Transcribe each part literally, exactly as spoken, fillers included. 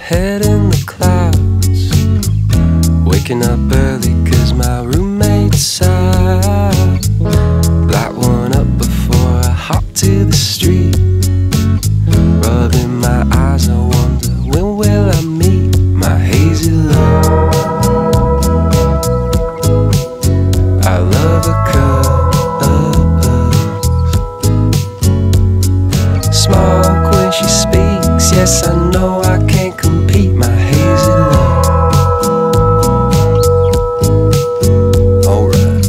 head in the clouds, waking up early cause my roommate's sad. Light one up before I hop to the street, rubbing my eyes, I wonder when will I meet my hazy love. I love her cause smoke when she speaks, yes I know I can't compete my hazy love. Alright.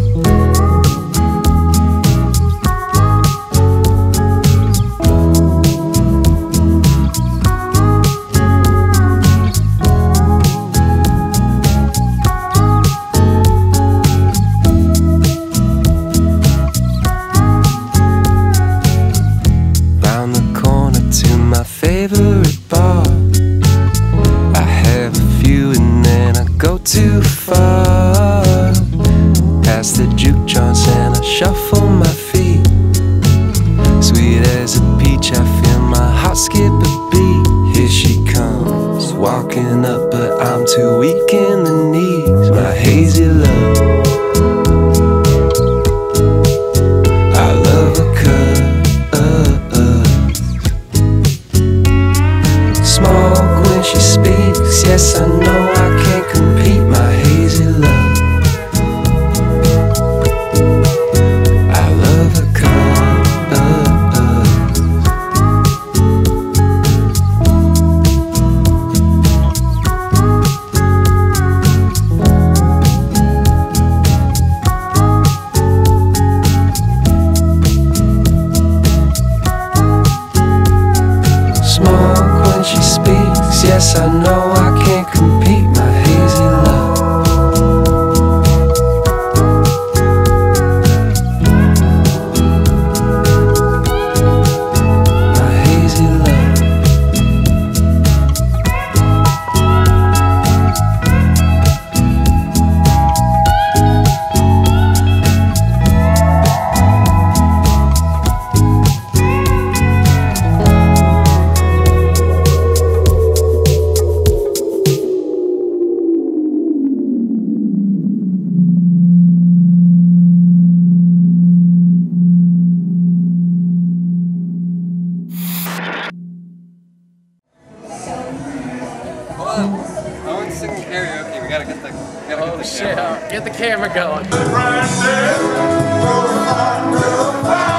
Round the corner to my favorite bar, I have a few and then I go too far. Past the juke joints and I shuffle my feet, sweet as a peach, I feel my heart skip a beat. Here she comes, walking up but I'm too weak in the knees. My hazy love, I love her cause smoke when she speaks, yes I know I can't compete my hazy love. I love her smoke when she speaks, yes I know I can't compete my hazy love. My hazy love. Hold on. I want to sing karaoke. We gotta get the. We gotta Oh get the shit, camera. get the camera going. Right there,